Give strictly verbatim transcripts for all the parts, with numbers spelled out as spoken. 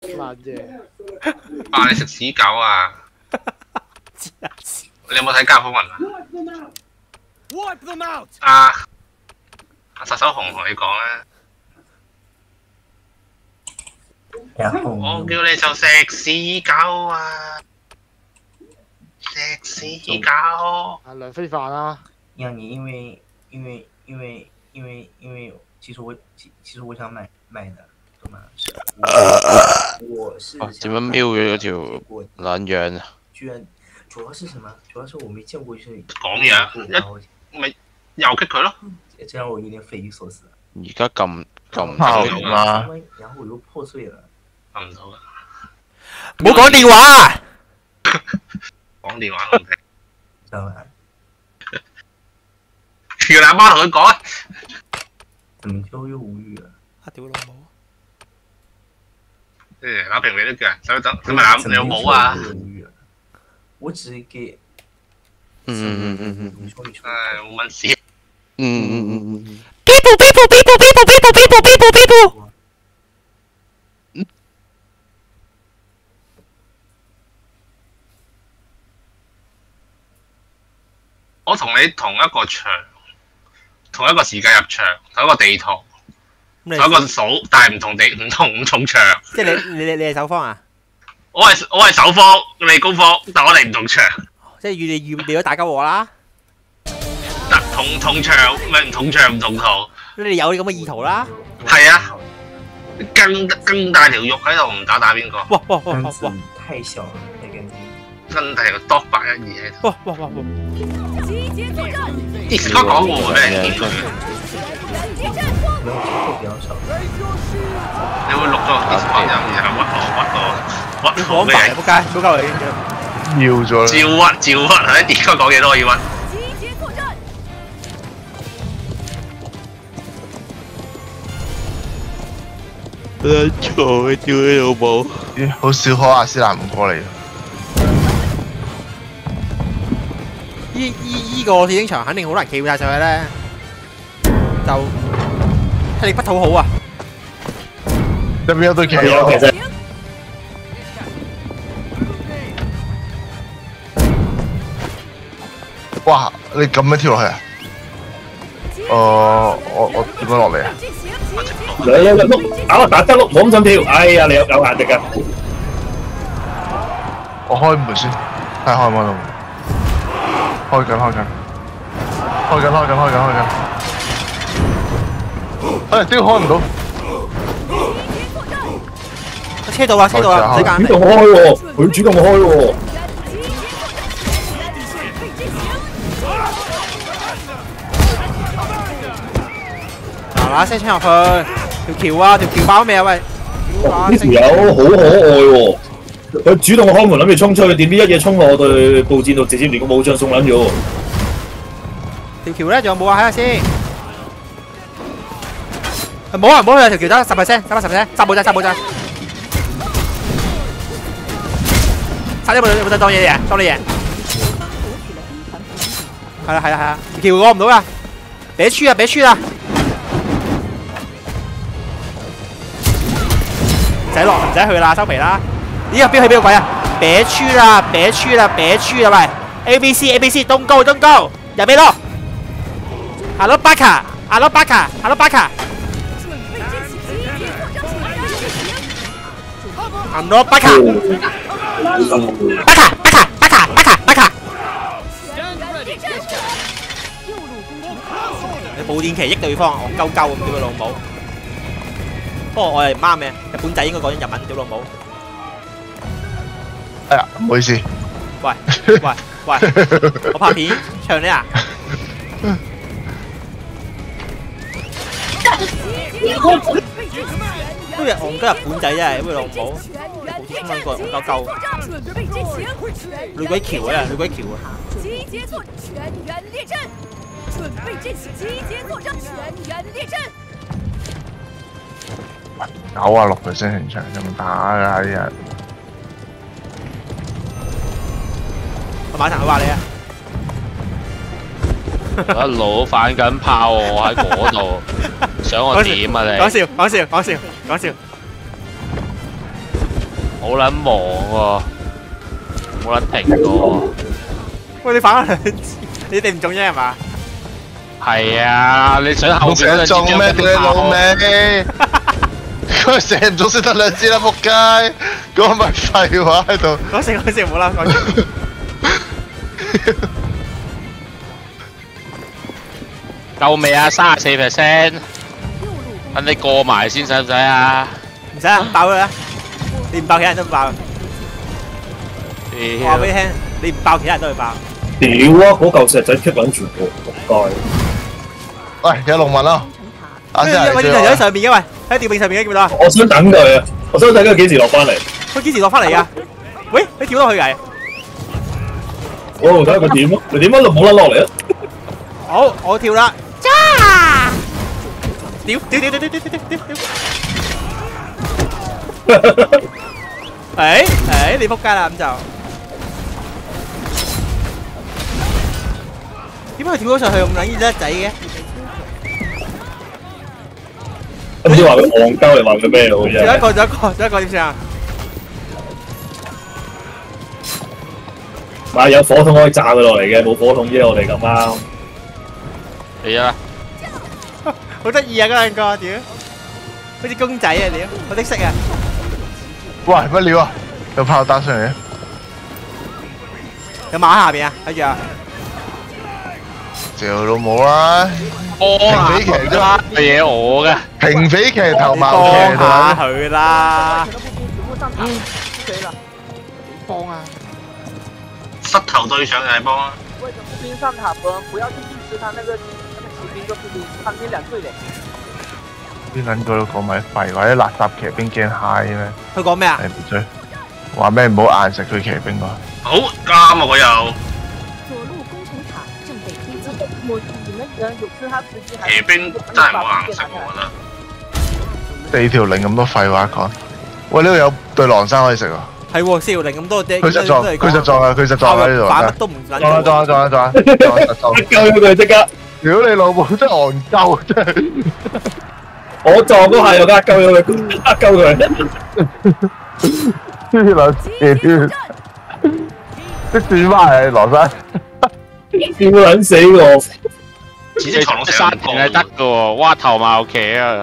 爛嘢。 啊！你食屎狗啊！你有冇睇《家火雲》啊？啊！殺手紅同你講咧，我叫你就食屎狗啊！食屎狗！ 啊，梁非凡啊！ 让你因为因为因为因为因为，其实我其其实我想买买的，懂吗？是，我是點樣瞄咗嗰條撚樣啊？ 居然主要是什麼？主要是我没见过，就是講嘢，一咪又擊佢咯。 这让我有點匪夷所思。 而家撳撳唔到啦， 然後我又破碎了。 撳唔到啊！ 唔好講電話啊！ 講電話都唔聽。 知道嗎？ 叫你阿媽同佢講啊！ 怎麼就又無語了？ 啊屌老母！ 誒，阿平你都叫，使唔使？咁咪你有冇啊？ 我只給。 嗯嗯嗯嗯。 唉，冇乜事。 嗯嗯嗯嗯。 邊部邊部邊部邊部邊部邊部邊部邊部。 我同你同一個場，同一個時間入場，同一個地圖，同一個數，但係唔同地唔同唔同場。 即係你你你你係守方啊？ 我係我係守方，你係攻方，但我哋唔同場。 即係預你預你咗打交我啦。 但同同場咪唔同場唔同圖。 你哋有咁嘅意圖啦。 係啊，更更大條肉喺度，唔打打邊個？ 哇哇哇哇哇！ 太小了，那感覺。 真係個多八一二喺度。 哇哇哇哇！ 應該講我俾人見佢。你會錄咗 Discord 音，然後屈我屈我屈我嘅人。 仆街，好鳩你。 要咗啦。 照屈照屈，喺 Discord 講嘢都可以屈。 錯嘅，屌你老母！ 咦，好少可阿斯蘭唔過嚟。 依依依個鐵影場肯定好難企晒上去咧，就體力不討好啊！ 入邊有對旗喎，其實。哇！你咁樣跳落去啊？誒，我我點樣落嚟啊？ 嚟嚟嚟碌，打啊打得碌，冇咁想跳。哎呀，你有有壓力啊！ 我開門先，睇開唔開到門？開緊開緊，開緊開緊開緊開緊。哎，屌開唔到！ 車到啊車到啊，唔使揀。 主動我開喎，佢主動我開喎。 嗱嗱聲衝入去，條橋啊條橋爆未啊喂！ 呢條友好可愛喎，佢主動開門諗住衝出去，點知一嘢衝落我對步戰度，直接連個武將送撚咗。 條橋咧仲有冇啊？睇下先。冇啊冇啊！條橋得十 percent，得翻十 percent，殺冇咋殺冇咋。殺啲冇冇得當嘢贏，當你贏。係啦係啦係啦，條橋過唔到啊！別去啊別去啊！唔使落唔使去啦，收皮啦！呢個標去邊個鬼啊？別去啦別去啦別去啦喂 ！A B C A B C don't go don't go， 入邊咯 ！Hello Baka Hello Baka Hello Baka。Hello Baka。Baka Baka Baka Baka Baka。你補電期益對方，戇鳩鳩咁屌佢老母！不過我係唔啱嘅，日本仔應該講緊日文，屌老母！ 哎呀，唔好意思。 喂喂喂，我拍片唱你啊！都係戇鳩日本仔真係，屌老母！好似衝撚過戇鳩鳩。女鬼橋啊！女鬼橋啊！ 九啊六 percent 現場咁打㗎啲人。 我馬騰佢話你啊！ 一路反緊炮喎，我喺嗰度，想我點啊你？ 講笑講笑講笑講笑。 好撚忙喎，冇撚停過。 喂，你反咗兩次，你哋唔中啫係嘛？ 係啊，你想後邊嗰中咩？屌你老味！佢射唔中先得兩支啦，仆街！嗰咪廢話喺度。 講笑講笑，冇啦講笑。 夠未啊？三十四 percent， 等你過埋先，使唔使啊？ 唔使啊，爆佢啦！你唔爆其他人都爆。我話俾你聽，你唔爆其他人都會爆。 屌啊！嗰嚿石仔 keep 緊全部，仆街！ 喂，有龍紋咯。 喂，喂，條友喺上面嘅喂，喺吊臂上面嘅見唔見到啊？ 我想等佢啊！我想睇佢幾時落翻嚟。 佢幾時落翻嚟啊？喂，你跳落去㗎？ 我睇下佢點咯，佢點解就冇甩落嚟啊？ 好，我跳啦！揸！屌屌屌屌屌屌屌屌！誒誒，你仆街啦咁就。點解佢跳咗上去咁撚叻仔嘅？ 唔知話佢戇鳩定話佢咩咯？ 仲有一個，仲有一個，仲有一個點算啊？ 買有火筒可以炸佢落嚟嘅，冇火筒啫，我哋咁啱。 嚟啊！ 好得意啊！嗰兩個屌，好似公仔啊屌，好識色啊！ 喂，乜料啊？有炮打上嚟嘅。 有馬喺下邊啊，睇住啊！ 屌老母啦！平匪騎啫嘛， 嘅嘢我嘅。 平匪騎頭矛騎幫下佢啦！ 幫啊！ 膝頭對上就係幫啊！ 为什么步兵上塔崩？不要去支持他那个那个骑兵跟步兵，他们两队的。 啲撚個都講埋廢話，啲垃圾騎兵驚嗨咩？ 佢講咩啊？ 係唔追，話咩唔好硬食佢騎兵喎。 好啱啊！我又左路工程塔正被推进。 我你们人有吃他吃鸡还騎兵真係冇硬食，我覺得。 四條零咁多廢話講，喂呢度有對狼山可以食喎。 係喎，四條零咁多隻， 佢實撞，佢實撞啊！佢實撞喺呢度。 反乜都唔撚。 撞啊撞啊撞啊撞啊！撞一鳩咗佢即刻。 屌你老母真係戇鳩真係。 我撞嗰下又呃鳩咗佢，呃鳩佢。 黐撚線，即轉翻嚟羅生， 笑撚死我！ 只隻長龍山田係得嘅喎，哇頭矛騎啊！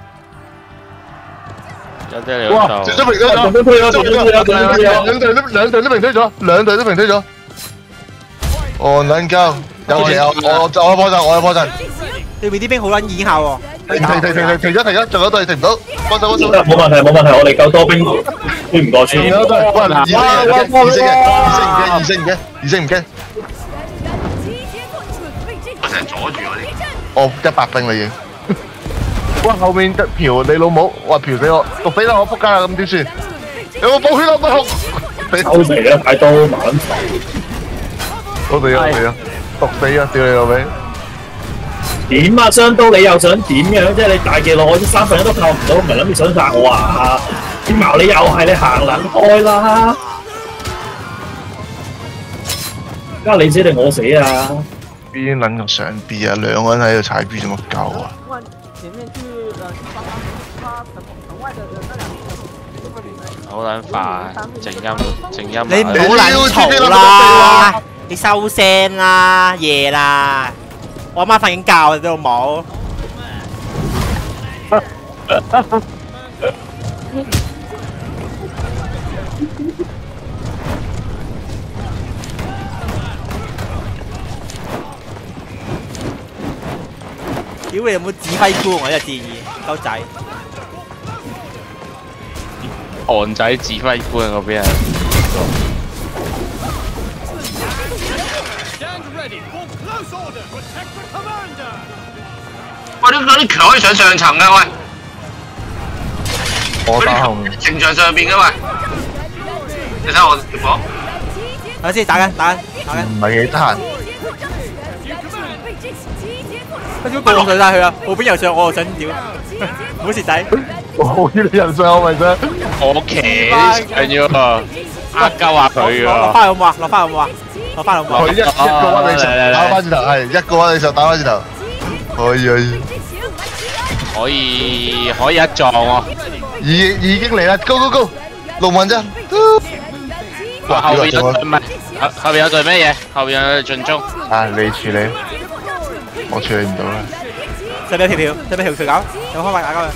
有啲你哇！ 老豆。 都平推咗，都推咗，都平推咗，兩隊都兩隊都平推咗，兩隊都平推咗。哦，撚鳩，有騎有我我有波陣，我有波陣。 對面啲兵好撚演下喎。 停停停停停停咗停咗，仲有隊停唔到，幫手幫手。 冇問題冇問題，我哋夠多兵，推唔過村。 仲有隊，喂，二星嘅，二星嘅，二星嘅，二星唔驚。 我成日阻住我哋。 哦，一百兵啦已經。哇！後面得嫖你老母，哇嫖死我，毒死啦我仆街啦，咁點算？有冇補血啊？不好， 收皮啦，太多猛頭。 我哋啊係啊，毒死啊！屌你老味！ 點啊？雙刀你又想點樣啫？你大技落我啲三分一都扣唔到，唔係諗住想殺我啊？啲矛你又係你行撚開啦！而家你死定我死啊？ 邊撚咁上 B 啊？兩個人喺度踩 B 做乜鳩啊？ 前面去呃去帮忙他城城外的那两个。 好撚快，靜音靜音。 你唔好撚嘈啦！你收聲啦，夜啦！我阿媽瞓緊覺啊，都冇。屌你有冇指揮官？我真係建議，鳩仔。 韓仔指揮官嗰邊啊！ 喂，啲嗰啲強可以上上層嘅喂。 我打後面。 城牆上邊嘅喂。你睇我結果。 等下先，打緊打緊打緊。 唔係幾得閒。 跟住個個上晒去啦，後邊又上，我又想屌，唔好蝕底。 我好啲人上我咪啫。 我騎緊要啊！呃鳩下佢落啊！ 翻好唔好啊？落翻好唔好啊？落翻好唔好啊？ 佢一一個屈你手打翻轉頭，係一個屈你手打翻轉頭。可以可以。 可以可以一撞喎！ 已已經嚟啦，Go Go Go！ 龍雲啫。 哇！後邊有唔係後後邊有隊咩嘢？後邊有隊進中。 啊，你處理，我處理唔到啦。 使唔使條條？使唔使條條搞？有冇開發打交嘅？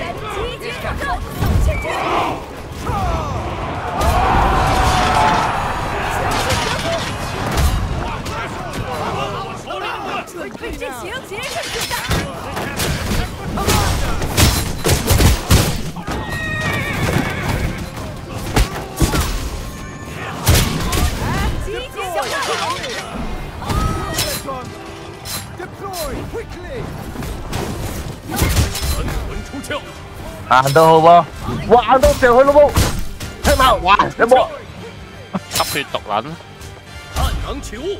准备进行决胜决战。集结小队。 行到好噃，哇！行到上去咯冇，聽冇？哇！有冇？ 吸血毒撚。 探囊取物。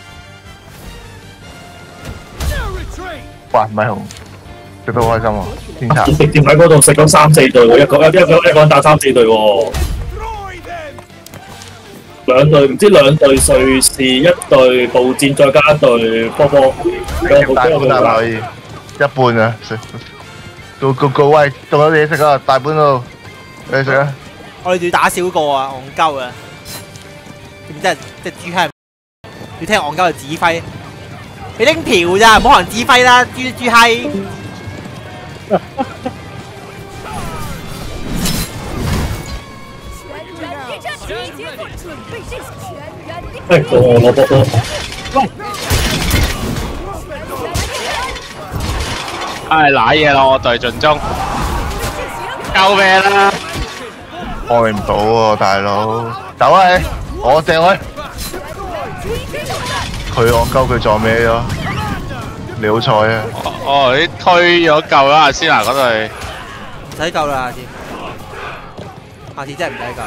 哇！米紅食得好開心喎，天茶。 直接喺嗰度食咗三四隊喎，一個一一個一個人打三四隊喎。兩隊唔知兩隊瑞士，一隊步戰，再加一隊波波。 大半大可以，一半啊！個個個喂，仲有嘢食啊！大半度，你食啊！ 我哋要打少個啊，戇鳩啊！點真係即係豬閪，要聽戇鳩嘅指揮。你拎條咋，唔好人指揮啦，豬豬閪！ 喂，我攞波波。喂！ 唉，賴嘢咯，我隊進中，救命啦！ 開唔到喎，大佬，走啊你！我掟佢，佢戇鳩佢撞咩咗？你好彩啊！ 哦，你推咗救啦，阿仙娜嗰隊， 唔使救啦，下次，下次真係唔使救。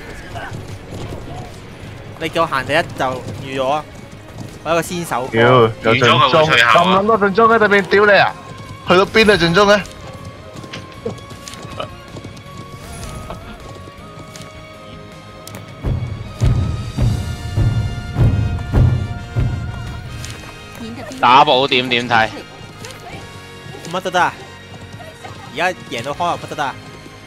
你叫我行第一就預咗，我一個先手。 屌，有進中，咁撚多進中喺對面，屌你啊！去到邊啊進中咧？ 打寶點點睇？ 乜都得啊！而家贏到開又乜都得啊！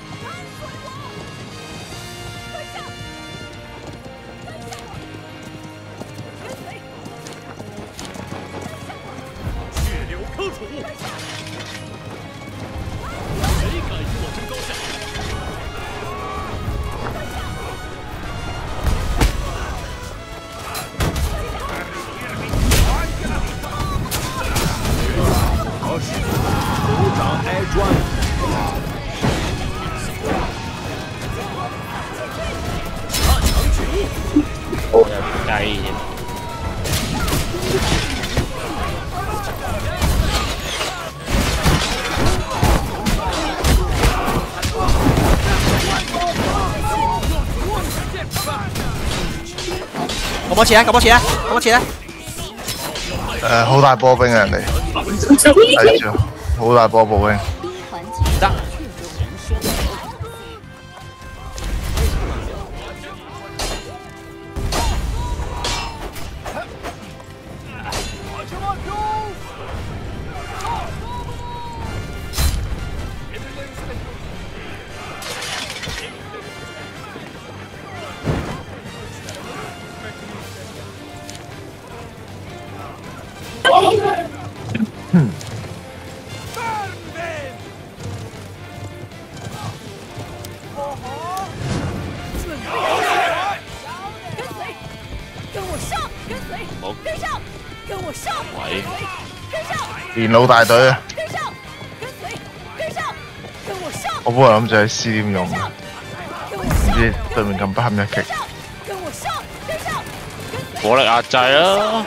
計咁多次啊！咁多次啊！咁多次啊！ 誒，好大波兵啊人哋，睇住，好大波步兵。 得。 嗯。電腦大隊啊！我本來諗住喺 C 點用，唔知對面咁不堪一擊。 火力壓制啊！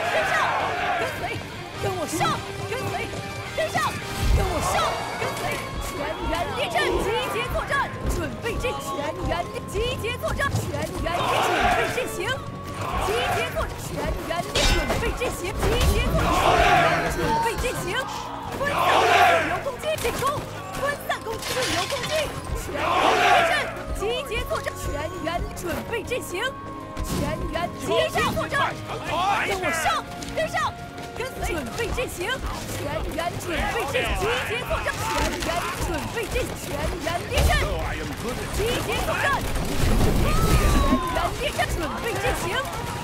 准备进行，全员集上作战，跟我上，跟上， 跟随，准备阵型，全员准备阵，集结作战，全员准备阵，全员列阵，集结作战，全员列阵，准备阵型。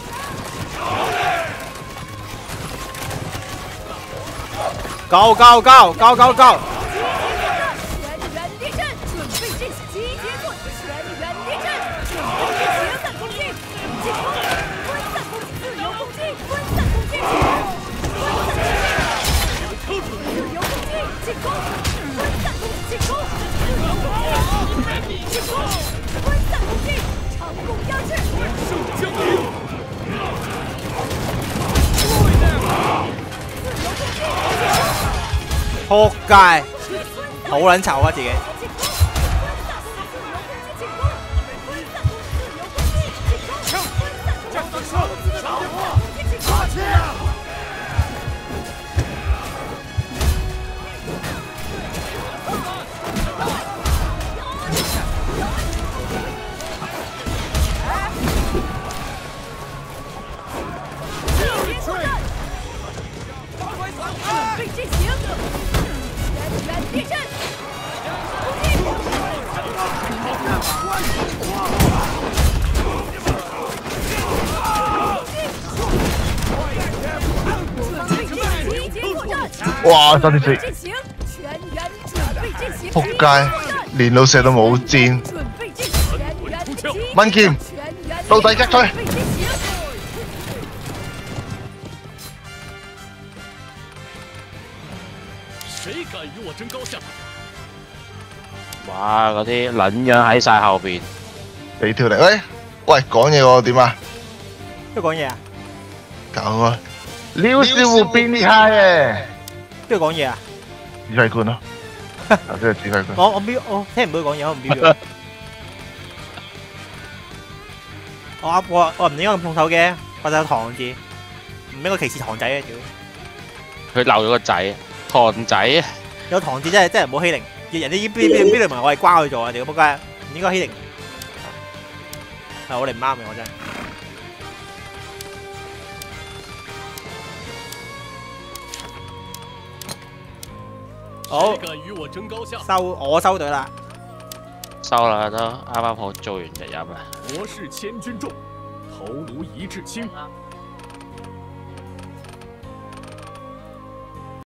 Go go go go go go！ 全员列阵，准备阵，集结作战，全员列阵，准备阵型，散攻击，进攻，分散攻击，自由攻击，分散攻击，分散攻击，自由攻击，进攻，分散攻击，进攻，自由攻击，进攻，分散攻击，成功压制， 胜将军。 仆街，好撚醜啊自己。 准备阵型。 全员列阵，准备集结作战。 哇！三點四， 陣型，全員準備陣型。 仆街，連老射都冇箭。 準備陣，全員集結。 蚊劍，到底擊退。 谁敢与我争高下？ 哇！嗰啲撚樣喺晒後邊， 你跳嚟，喂喂，講嘢喎，點啊？ 邊個講嘢啊？ 搞啊！廖師傅變厲害嘅。 邊個講嘢啊？ 指揮官咯，頭先係指揮官。 我我標我聽唔到佢講嘢，我唔標咗。我我我唔應該咁重手嘅，或者有堂字，唔應該歧視堂仔嘅屌。 佢漏咗個仔。 堂仔有堂字真係真係唔好欺凌，人哋呢邊邊邊度唔係我係關佢做啊！屌仆街，唔應該欺凌。係我哋唔啱嘅，我真係。好，收我收隊啦。 收啦都啱啱好做完日飲啦。 國士千軍重，頭顱一致青。